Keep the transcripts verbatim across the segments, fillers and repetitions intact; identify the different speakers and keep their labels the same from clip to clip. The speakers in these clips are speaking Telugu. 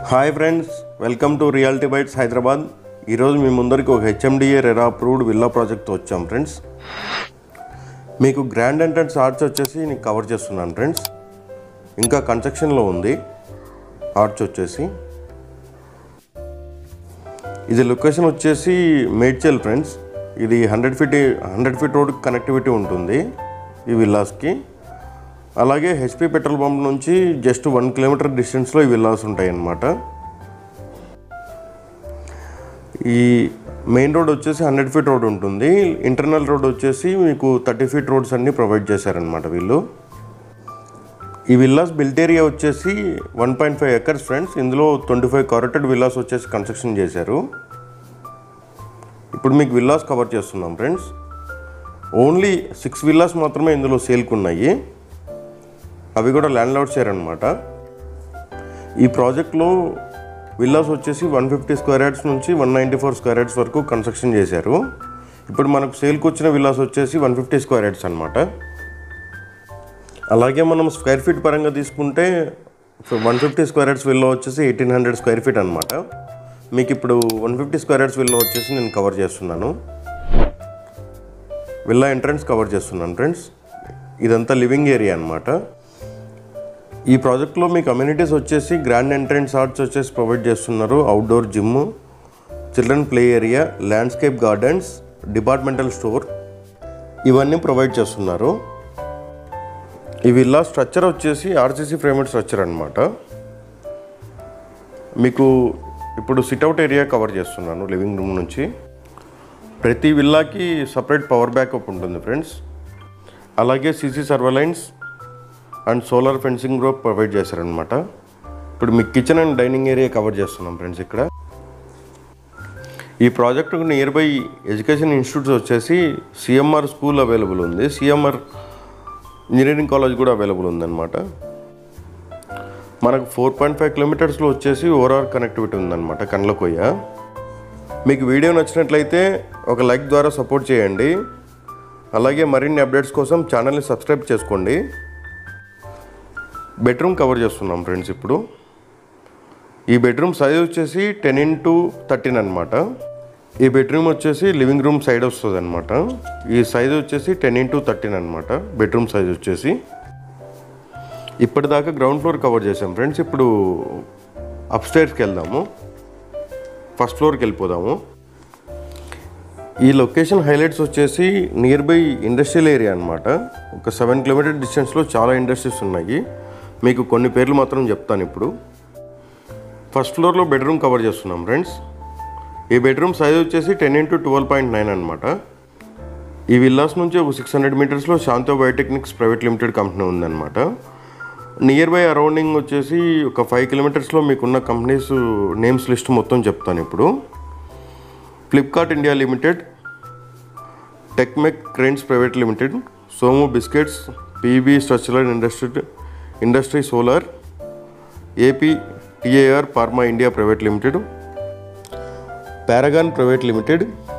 Speaker 1: Hi friends, welcome to reality bytes Hyderabad. ఈరోజు మీ ముందరికి ఒక హెచ్ఎండిఏ రెరా అప్రూవ్డ్ విల్లా ప్రాజెక్ట్తో వచ్చాం ఫ్రెండ్స్. మీకు గ్రాండ్ ఎంట్రన్స్ ఆర్చ్ వచ్చేసి నేను కవర్ చేస్తున్నాను ఫ్రెండ్స్. ఇంకా కన్స్ట్రక్షన్లో ఉంది ఆర్చ్ వచ్చేసి. ఇది లొకేషన్ వచ్చేసి మేడ్చల్ ఫ్రెండ్స్. ఇది hundred feet hundred feet road connectivity ఉంటుంది ఈ విల్లాస్కి. అలాగే హెచ్పి పెట్రోల్ పంప్ నుంచి జస్ట్ వన్ కిలోమీటర్ డిస్టెన్స్లో ఈ విల్లాస్ ఉంటాయి అన్నమాట. ఈ మెయిన్ రోడ్ వచ్చేసి హండ్రెడ్ ఫీట్ రోడ్ ఉంటుంది. ఇంటర్నల్ రోడ్ వచ్చేసి మీకు థర్టీ ఫీట్ రోడ్స్ అన్నీ ప్రొవైడ్ చేశారనమాట వీళ్ళు. ఈ విల్లాస్ బిల్ట్ ఏరియా వచ్చేసి one point five acres friends. ఇందులో ట్వంటీ ఫైవ్ కార్టెడ్ విల్లాస్ వచ్చేసి కన్స్ట్రక్షన్ చేశారు. ఇప్పుడు మీకు విల్లాస్ కవర్ చేస్తున్నాం ఫ్రెండ్స్. ఓన్లీ సిక్స్ విల్లాస్ మాత్రమే ఇందులో సేల్కి ఉన్నాయి. అవి కూడా ల్యాండ్ లార్డ్ షేర్ అనమాట. ఈ ప్రాజెక్ట్లో విల్లాస్ వచ్చేసి వన్ ఫిఫ్టీ స్క్వేర్ యార్డ్స్ నుంచి one ninety four square yards వరకు కన్స్ట్రక్షన్ చేశారు. ఇప్పుడు మనకు సేల్కి వచ్చిన విల్లాస్ వచ్చేసి వన్ ఫిఫ్టీ స్క్వేర్ యార్డ్స్ అనమాట. అలాగే మనం స్క్వేర్ ఫీట్ పరంగా తీసుకుంటే one fifty square yards villa వచ్చేసి ఎయిటీన్ హండ్రెడ్ స్క్వేర్ ఫీట్ అనమాట. మీకు ఇప్పుడు one fifty square yards villa వచ్చేసి నేను కవర్ చేస్తున్నాను. విల్లా ఎంట్రన్స్ కవర్ చేస్తున్నాను ఫ్రెండ్స్. ఇదంతా లివింగ్ ఏరియా అనమాట. ఈ ప్రాజెక్ట్లో మీకు అమ్యూనిటీస్ వచ్చేసి గ్రాండ్ ఎంట్రన్స్ ఆర్చ్ వచ్చేసి ప్రొవైడ్ చేస్తున్నారు. Outdoor gym, children play area, landscape gardens, departmental store ఇవన్నీ ప్రొవైడ్ చేస్తున్నారు. ఈ విల్లా స్ట్రక్చర్ వచ్చేసి ఆర్సీసీ ఫ్రేమ్డ్ స్ట్రక్చర్ అనమాట. మీకు ఇప్పుడు సిట్అవుట్ ఏరియా కవర్ చేస్తున్నాను లివింగ్ రూమ్ నుంచి. ప్రతి విల్లాకి సపరేట్ పవర్ బ్యాకప్ ఉంటుంది ఫ్రెండ్స్. అలాగే CC surveillance and solar fencing కూడా ప్రొవైడ్ చేశారనమాట. ఇప్పుడు మీ kitchen and dining area cover చేస్తున్నాం ఫ్రెండ్స్. ఇక్కడ ఈ ప్రాజెక్టుకు నియర్ బై ఎడ్యుకేషన్ ఇన్స్టిట్యూట్స్ వచ్చేసి సిఎంఆర్ స్కూల్ అవైలబుల్ ఉంది. సిఎంఆర్ ఇంజనీరింగ్ కాలేజ్ కూడా అవైలబుల్ ఉందన్నమాట. మనకు ఫోర్ పాయింట్ ఫైవ్ కిలోమీటర్స్లో వచ్చేసి ఓవరాల్ కనెక్టివిటీ ఉందన్నమాట కండ్లకోయ. మీకు వీడియో నచ్చినట్లయితే ఒక లైక్ ద్వారా సపోర్ట్ చేయండి. అలాగే మరిన్ని అప్డేట్స్ కోసం ఛానల్ని సబ్స్క్రైబ్ చేసుకోండి. బెడ్రూమ్ కవర్ చేస్తున్నాం ఫ్రెండ్స్. ఇప్పుడు ఈ బెడ్రూమ్ సైజ్ వచ్చేసి టెన్ ఇంటూ థర్టీన్ అనమాట. ఈ బెడ్రూమ్ వచ్చేసి లివింగ్ రూమ్ సైడ్ వస్తుంది అనమాట. ఈ సైజ్ వచ్చేసి టెన్ ఇంటూ థర్టీన్ అనమాట బెడ్రూమ్ సైజ్ వచ్చేసి. ఇప్పటిదాకా గ్రౌండ్ ఫ్లోర్ కవర్ చేసాం ఫ్రెండ్స్. ఇప్పుడు అప్స్టైర్స్కి వెళ్దాము. ఫస్ట్ ఫ్లోర్కి వెళ్ళిపోదాము. ఈ లొకేషన్ హైలైట్స్ వచ్చేసి నియర్ బై ఇండస్ట్రియల్ ఏరియా అనమాట. ఒక సెవెన్ కిలోమీటర్ డిస్టెన్స్లో చాలా ఇండస్ట్రీస్ ఉన్నాయి. మీకు కొన్ని పేర్లు మాత్రం చెప్తాను ఇప్పుడు. ఫస్ట్ ఫ్లోర్లో బెడ్రూమ్ కవర్ చేస్తున్నాం ఫ్రెండ్స్. ఈ బెడ్రూమ్ సైజ్ వచ్చేసి ten into twelve point nine అనమాట. ఈ విల్లాస్ నుంచి ఒక సిక్స్ హండ్రెడ్ మీటర్స్లో Shantha Biotechnics private limited company ఉందన్నమాట. నియర్ బై అరౌండింగ్ వచ్చేసి ఒక ఫైవ్ కిలోమీటర్స్లో మీకున్న కంపెనీస్ నేమ్స్ లిస్ట్ మొత్తం చెప్తాను ఇప్పుడు. Flipkart India limited, Techmech cranes private limited, Somu biscuits, PB structural industry industry solar, AP TAR pharma India private limited, Paragon private limited,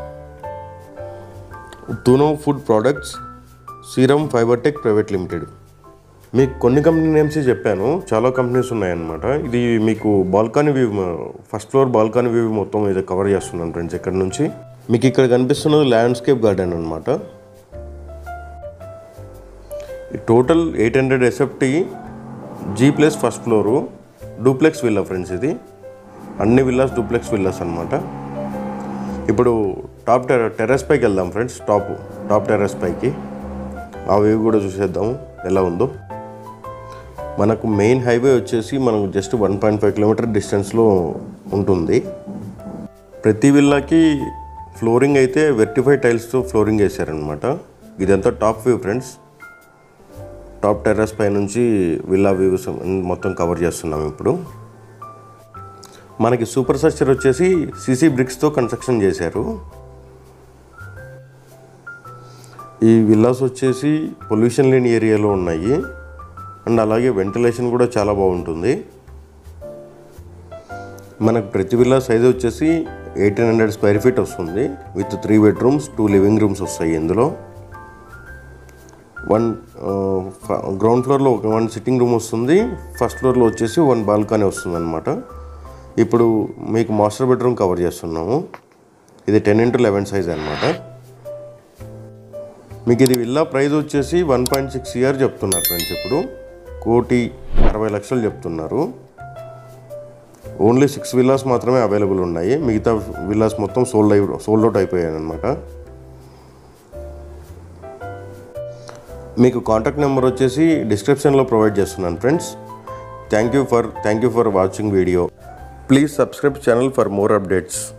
Speaker 1: తునో food products, Serum Fibertech private limited. మీకు కొన్ని కంపెనీ నేమ్స్ చెప్పాను, చాలా కంపెనీస్ ఉన్నాయన్నమాట. ఇది మీకు balcony view, first floor balcony view మొత్తం ఇది కవర్ చేస్తున్నాను ఫ్రెండ్స్. ఇక్కడ నుంచి మీకు ఇక్కడ కనిపిస్తున్నది ల్యాండ్స్కేప్ గార్డెన్ అనమాట. Total eight hundred SFT G plus first floor duplex villa friends. ఇది అన్ని విల్లాస్ డూప్లెక్స్ విల్లాస్ అనమాట. ఇప్పుడు టాప్ టెర టెర్రస్ పైకి వెళ్దాం ఫ్రెండ్స్. టాప్ టాప్ టెర్రస్ పైకి ఆ వ్యూ కూడా చూసేద్దాము ఎలా ఉందో. మనకు మెయిన్ హైవే వచ్చేసి మనకు just one point five kilometre డిస్టెన్స్లో ఉంటుంది. ప్రతి విల్లాకి ఫ్లోరింగ్ అయితే వెర్టిఫై టైల్స్తో ఫ్లోరింగ్ వేసారనమాట. ఇదంతా top view friends. Top terrace పై నుంచి విల్లా వ్యూస్ మొత్తం కవర్ చేస్తున్నాం ఇప్పుడు. మనకి సూపర్ స్ట్రక్చర్ వచ్చేసి సీసీ బ్రిక్స్తో కన్స్ట్రక్షన్ చేశారు. ఈ విల్లాస్ వచ్చేసి పొల్యూషన్ లేని ఏరియాలో ఉన్నాయి. అండ్ అలాగే వెంటిలేషన్ కూడా చాలా బాగుంటుంది. మనకు ప్రతి విల్లా సైజ్ వచ్చేసి ఎయిటీన్ హండ్రెడ్ స్క్వేర్ ఫీట్ వస్తుంది. With three bedrooms, two living rooms వస్తాయి ఇందులో. వన్ గ్రౌండ్ ఫ్లోర్లో ఒక వన్ సిట్టింగ్ రూమ్ వస్తుంది. ఫస్ట్ ఫ్లోర్లో వచ్చేసి వన్ బాల్కనీ వస్తుంది అనమాట. ఇప్పుడు మీకు మాస్టర్ బెడ్రూమ్ కవర్ చేస్తున్నాము. ఇది టెన్ ఇంటూ లెవెన్ సైజ్ అనమాట. మీకు ఇది విల్లా ప్రైస్ వచ్చేసి వన్ పాయింట్ సిక్స్ ఇయర్ చెప్తున్నారు ఫ్రెండ్స్. ఇప్పుడు కోటి అరవై లక్షలు చెప్తున్నారు. ఓన్లీ సిక్స్ విల్లాస్ మాత్రమే అవైలబుల్ ఉన్నాయి. మిగతా విల్లాస్ మొత్తం సోల్డ్ అయి సోల్డ్ అవుట్ అయిపోయాయి అనమాట. మీకు కాంటాక్ట్ నెంబర్ వచ్చేసి డిస్క్రిప్షన్లో ప్రొవైడ్ చేస్తున్నాను friends. Thank you for thank you for watching video. Please subscribe channel for more updates.